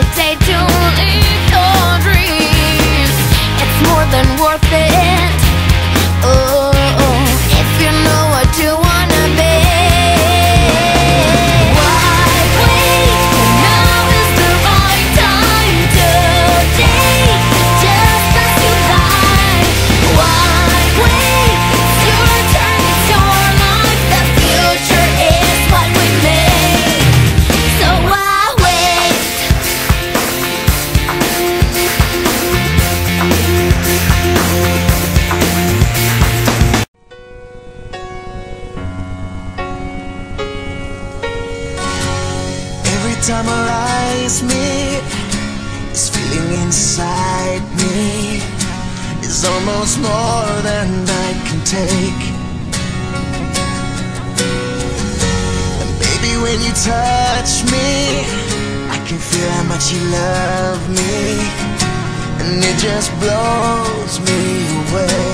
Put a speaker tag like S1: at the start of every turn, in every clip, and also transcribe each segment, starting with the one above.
S1: day to live your dreams. It's more than worth it. Oh, if you know what you wanna be. Why wait? Now is the right time to take. Just pass you by. Why wait? It's your turn, it's your life. The future is what we make. So why wait?
S2: Every time our eyes meet, this feeling inside me is almost more than I can take. And baby, when you touch me, I can feel how much you love me, and it just blows me away.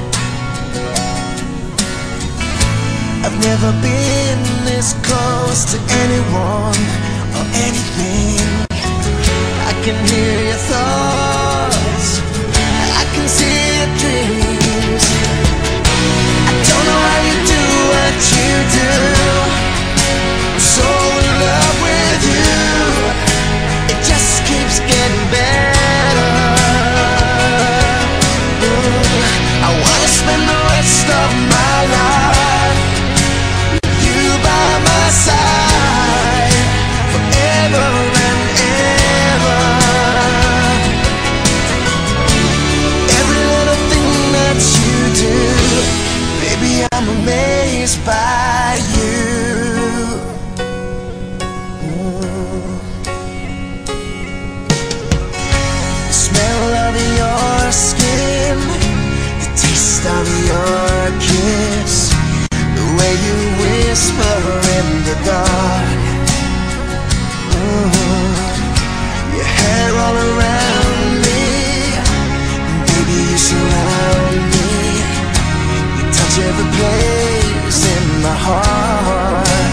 S2: I've never been this close to anyone or anything. I can hear your thoughts, I can see your dreams. I don't know how you do what you do. I'm so in love with you. It just keeps getting better. I wanna spend the rest of my life with you by my side, forever and ever. Every little thing that you do, baby, I'm amazed by you. The smell of your skin, the taste of your kiss, the way you whisper in the dark. Your hair all around me, and baby, you surround me. You touch every place in my heart.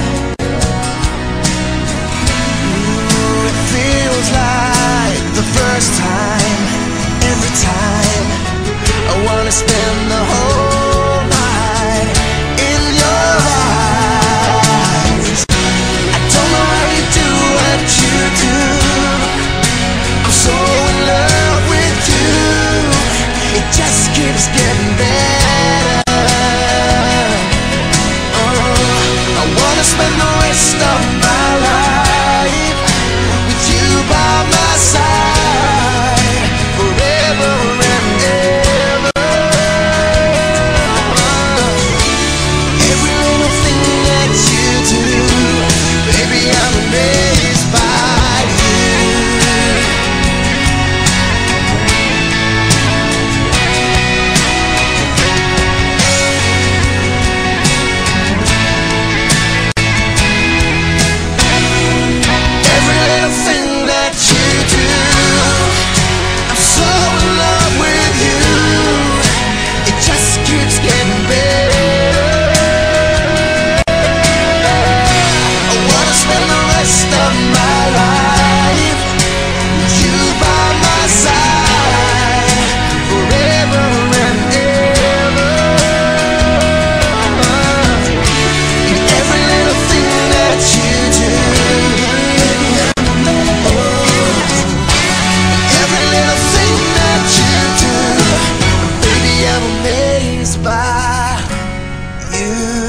S2: It feels like the first time, every time. I wanna spend the whole night in your eyes. I don't know how you do what you do. I'm so in love with you. It just keeps getting better. I wanna spend the rest of my life with you by my side, forever and ever. Every little thing that you do, baby, I'm amazed by you. Every little thing that you do, I'm so in love with you. It just keeps getting better. I wanna spend the rest of my life with you by my side, forever and ever. And every little thing that you do, every little thing that you do, baby, I'm amazed by you.